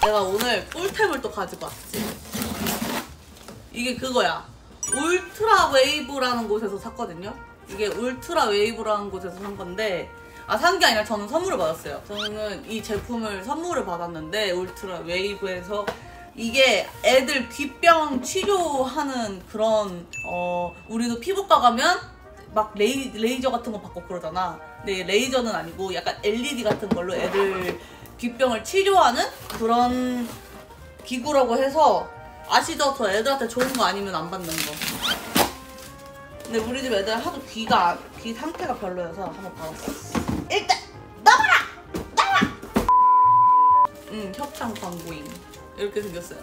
내가 오늘 꿀템을 또 가지고 왔지. 이게 그거야. 울트라 웨이브라는 곳에서 샀거든요. 이게 울트라 웨이브라는 곳에서 산 건데, 산 게 아니라 저는 선물을 받았어요. 저는 이 제품을 선물을 받았는데, 울트라 웨이브에서 이게 애들 귀병 치료하는 그런, 우리도 피부과 가면 막 레이저 같은 거 받고 그러잖아. 근데 레이저는 아니고 약간 LED 같은 걸로 애들 귀병을 치료하는 그런 기구라고 해서, 아시죠? 저 애들한테 좋은 거 아니면 안 받는 거. 근데 우리 집 애들 하도 귀 상태가 별로여서 한번 받았어. 일단 나와라! 나와! 협찬 광고인. 이렇게 생겼어요.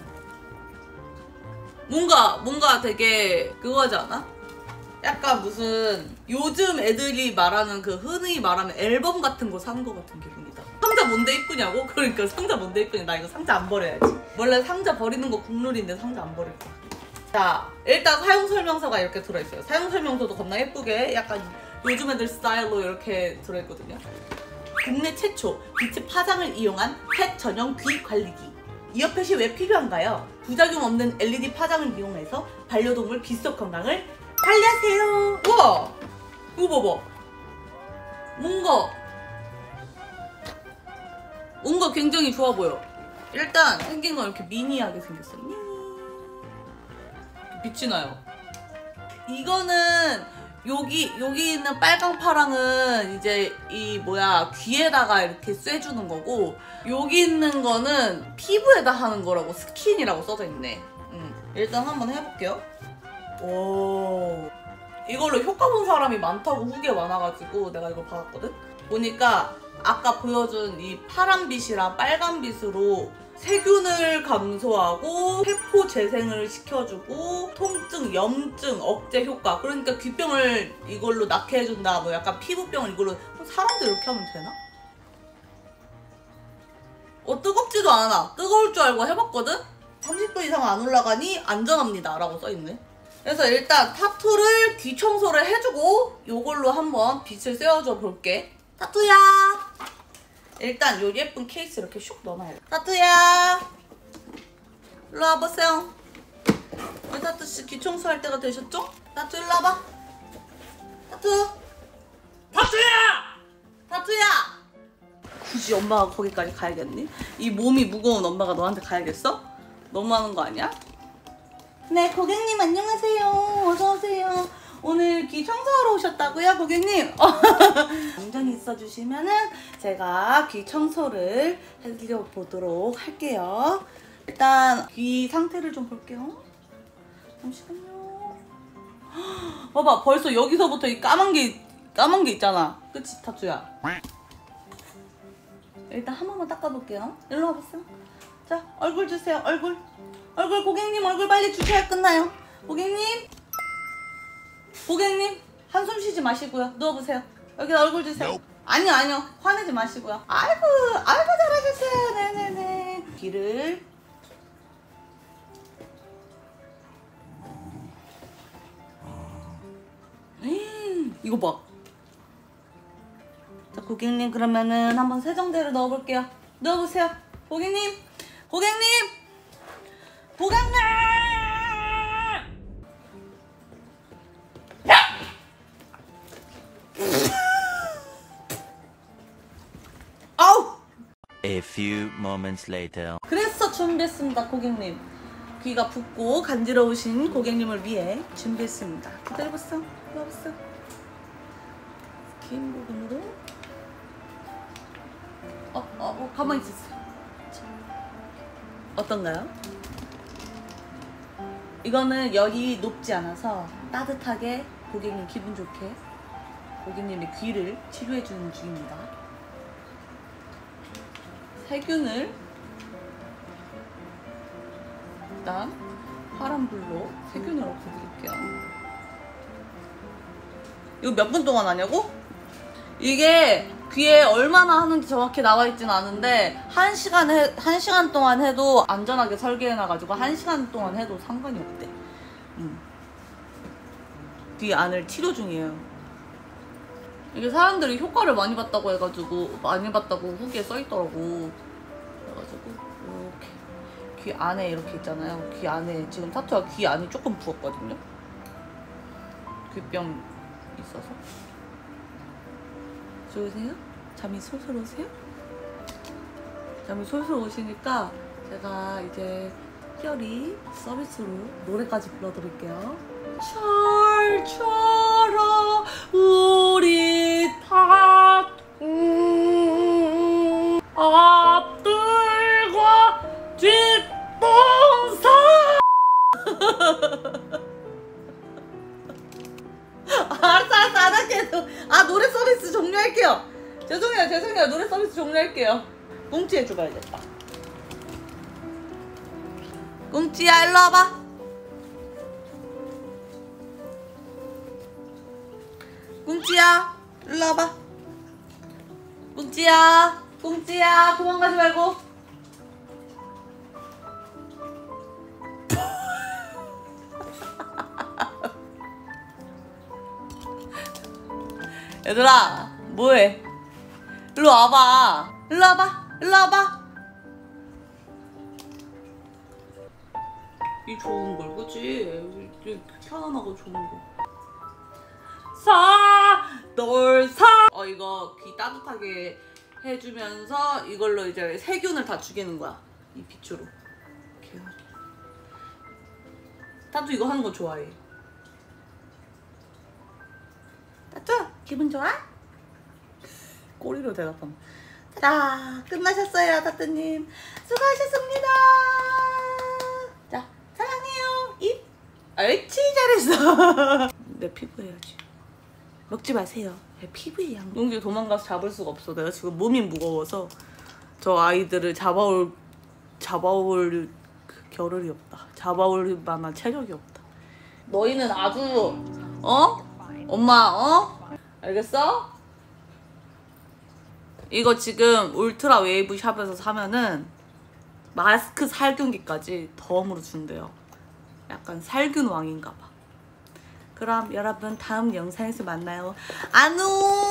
뭔가 되게 그거하지 않아? 약간 무슨 요즘 애들이 말하는 그 흔히 말하는 앨범 같은 거 산 거 같은 기분이다. 상자 뭔데 이쁘냐고? 그러니까 상자 뭔데 이쁘냐. 나 이거 상자 안 버려야지. 원래 상자 버리는 거 국룰인데 상자 안 버릴 거야. 자, 일단 사용설명서가 이렇게 들어있어요. 사용설명서도 겁나 예쁘게 약간 요즘 애들 스타일로 이렇게 들어있거든요. 국내 최초 빛의 파장을 이용한 펫 전용 귀 관리기. 이어펫이 왜 필요한가요? 부작용 없는 LED 파장을 이용해서 반려동물 귀 속 건강을 관리하세요. 우와! 이거 봐봐. 뭔가 굉장히 좋아 보여. 일단 생긴 건 이렇게 미니하게 생겼어. 빛이 나요. 이거는 여기 있는 빨강 파랑은 이제 귀에다가 이렇게 쐬주는 거고, 여기 있는 거는 피부에다 하는 거라고, 스킨이라고 써져 있네. 일단 한번 해볼게요. 오, 이걸로 효과 본 사람이 많다고 후기에 많아가지고 내가 이걸 받았거든? 보니까 아까 보여준 이 파란빛이랑 빨간빛으로 세균을 감소하고 세포 재생을 시켜주고 통증, 염증 억제 효과. 그러니까 귀병을 이걸로 낫게 해준다. 뭐 약간 피부병을 이걸로. 사람들 이렇게 하면 되나? 뜨겁지도 않아. 뜨거울 줄 알고 해봤거든? 30분 이상 안 올라가니 안전합니다 라고 써있네. 그래서 일단 타투를 귀 청소를 해주고 요걸로 한번 빛을 쐬어줘 볼게. 타투야! 일단 요 예쁜 케이스 이렇게 슉 넣어놔야 돼. 타투야! 일로 와보세요. 우리 타투씨 귀 청소할 때가 되셨죠? 타투 일로 와봐. 타투! 타투야! 타투야! 굳이 엄마가 거기까지 가야겠니? 이 몸이 무거운 엄마가 너한테 가야겠어? 너무하는 거 아니야? 네, 고객님 안녕하세요. 어서오세요. 오늘 귀 청소하러 오셨다고요, 고객님? 안전히 있어주시면은 제가 귀 청소를 해드려보도록 할게요. 일단 귀 상태를 좀 볼게요. 잠시만요. 봐봐, 벌써 여기서부터 이 까만 게 있잖아. 그치, 타투야? 일단 한 번만 닦아볼게요. 일로 와보세요. 자, 얼굴 주세요. 얼굴 고객님 얼굴 빨리 주셔야 끝나요. 고객님 한숨 쉬지 마시고요. 누워보세요. 여기다 얼굴 주세요. 아니요 화내지 마시고요. 아이고 잘하셨어요. 네네네. 귀를 이거 봐. 자, 고객님 그러면은 한번 세정대로 넣어볼게요. 넣어보세요. 고객님 아우! A few moments later. 그래서 준비했습니다, 고객님. 귀가 붓고 간지러우신 고객님을 위해 준비했습니다. 기다려보세요. 기다려보세요. 긴 부분으로. 가만히 있었어요. 어떤가요? 이거는 열이 높지 않아서 따뜻하게 고객님 기분 좋게 고객님의 귀를 치료해주는 중입니다. 세균을 일단 파란불로 세균을 없애드릴게요. 이거 몇 분 동안 하냐고? 이게 귀에 얼마나 하는지 정확히 나와있진 않은데 1시간 동안 해도 안전하게 설계해놔가지고 1시간 동안 해도 상관이 없대. 귀 안을 치료 중이에요. 이게 사람들이 효과를 많이 봤다고 해가지고 많이 봤다고 후기에 써있더라고. 그래가지고 이렇게 귀 안에 이렇게 있잖아요. 귀 안에 지금 타투가 귀 안이 조금 부었거든요. 귀병 있어서. 좋으세요? 잠이 솔솔 오세요? 잠이 솔솔 오시니까 제가 이제 특별히 서비스로 노래까지 불러드릴게요. 철철아 우리 타투 앞들과 뒷동산. 알았어 안 할게요. 노래 서비스 종료할게요. 죄송해요. 노래 서비스 종료할게요. 꽁찌 해줘봐야겠다. 꽁찌야 일로 와봐. 꽁찌야 일로 와봐. 꽁찌야 도망가지 말고. 얘들아 뭐해? 일로 와봐. 이 좋은 걸 그치? 편안하고 좋은 거. 이거 귀 따뜻하게 해주면서 이걸로 이제 세균을 다 죽이는 거야. 이 빛으로. 타투 이거 하는 거 좋아해. 타투 기분 좋아? 꼬리로 대답함. 자, 끝나셨어요, 타투님. 수고하셨습니다. 자, 사랑해요. 입. 옳지, 잘했어. 내 피부 해야지. 먹지 마세요. 피부에 양. 용기 도망가서 잡을 수가 없어. 내가 지금 몸이 무거워서 저 아이들을 잡아올 그 겨를이 없다. 잡아올 만한 체력이 없다. 너희는 아주 엄마 알겠어? 이거 지금 울트라 웨이브 샵에서 사면은 마스크 살균기까지 덤으로 준대요. 약간 살균 왕인가 봐. 그럼 여러분 다음 영상에서 만나요. 안녕.